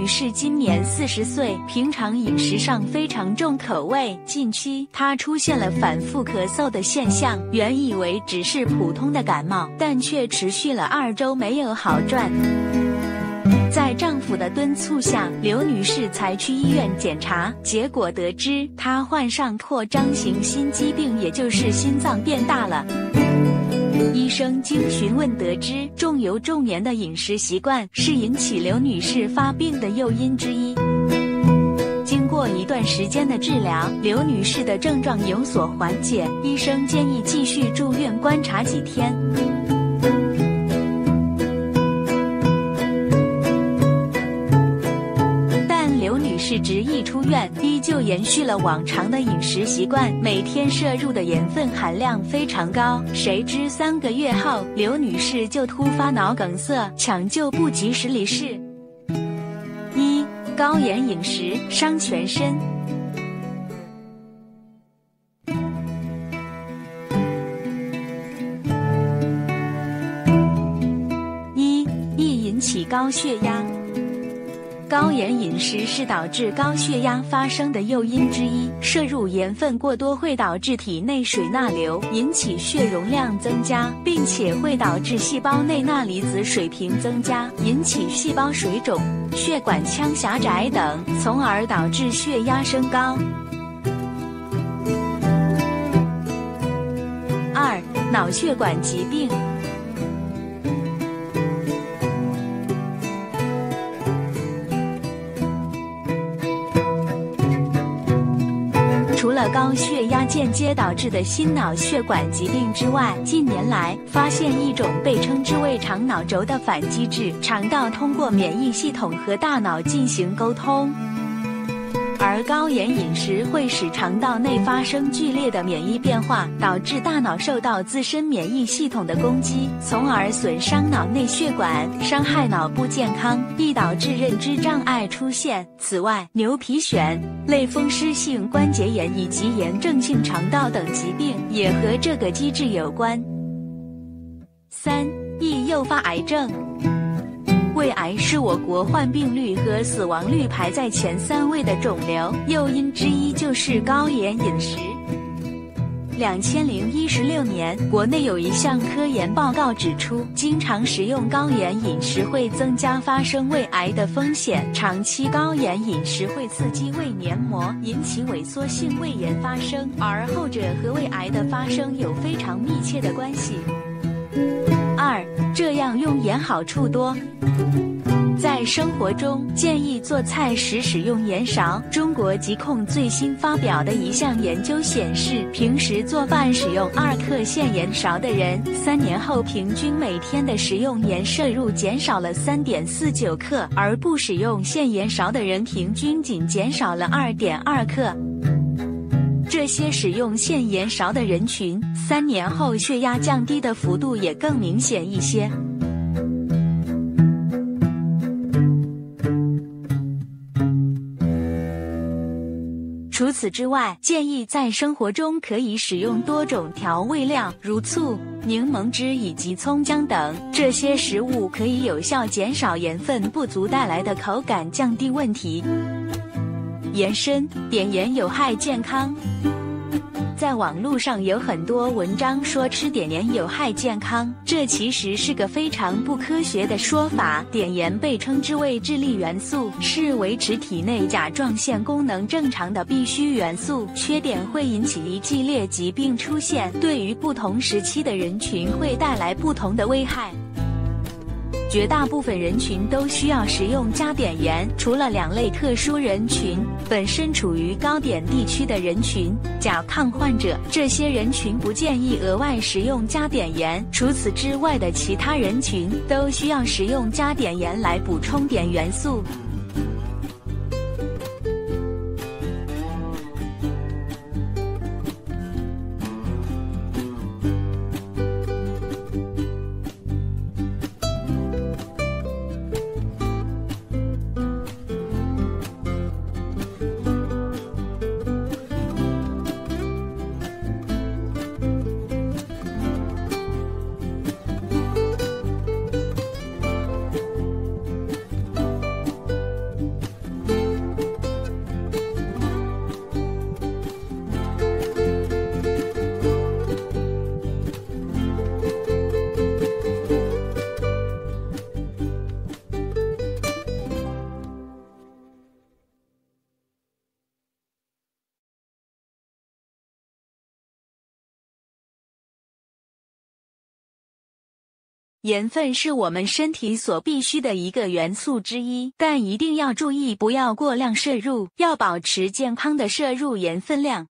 女士今年40岁，平常饮食上非常重口味，近期她出现了反复咳嗽的现象，原以为只是普通的感冒，但却持续了2周没有好转。在丈夫的敦促下，刘女士才去医院检查，结果得知她患上扩张型心肌病，也就是心脏变大了。医生经询问得知，重油重盐的饮食习惯是引起刘女士发病的诱因之一。经过一段时间的治疗，刘女士的症状有所缓解，医生建议继续住院观察几天。是执意出院，依旧延续了往常的饮食习惯，每天摄入的盐分含量非常高。谁知3个月后，刘女士就突发脑梗塞，抢救不及时离世。1. 高盐饮食伤全身。易引起高血压。高盐饮食是导致高血压发生的诱因之一，摄入盐分过多会导致体内水钠流，引起血容量增加，并且会导致细胞内钠离子水平增加，引起细胞水肿、血管腔狭窄等，从而导致血压升高。2. 脑血管疾病。除了高血压间接导致的心脑血管疾病之外，近年来发现一种被称之为肠脑轴的反机制，肠道通过免疫系统和大脑进行沟通。而高盐饮食会使肠道内发生剧烈的免疫变化，导致大脑受到自身免疫系统的攻击，从而损伤脑内血管，伤害脑部健康，易导致认知障碍出现。此外，牛皮癣、类风湿性关节炎以及炎症性肠道等疾病也和这个机制有关。3. 易诱发癌症。胃癌是我国患病率和死亡率排在前3位的肿瘤，诱因之一就是高盐饮食。2016年，国内有一项科研报告指出，经常食用高盐饮食会增加发生胃癌的风险。长期高盐饮食会刺激胃黏膜，引起萎缩性胃炎发生，而后者和胃癌的发生有非常密切的关系。2. 这样用盐好处多。在生活中，建议做菜时使用盐勺。中国疾控最新发表的一项研究显示，平时做饭使用2克限盐勺的人，3年后平均每天的食用盐摄入减少了 3.49 克，而不使用限盐勺的人平均仅减少了 2.2 克。这些使用限盐勺的人群，3年后血压降低的幅度也更明显一些。除此之外，建议在生活中可以使用多种调味料，如醋、柠檬汁以及葱姜等，这些食物可以有效减少盐分不足带来的口感，降低问题。延伸，碘盐有害健康。在网络上有很多文章说吃碘盐有害健康，这其实是个非常不科学的说法。碘盐被称之为智力元素，是维持体内甲状腺功能正常的必需元素，缺碘会引起一系列疾病出现，对于不同时期的人群会带来不同的危害。绝大部分人群都需要食用加碘盐，除了2类特殊人群，本身处于高碘地区的人群、甲亢患者，这些人群不建议额外食用加碘盐。除此之外的其他人群都需要食用加碘盐来补充碘元素。 盐分是我们身体所必需的一个元素之一，但一定要注意不要过量摄入，要保持健康的摄入盐分量。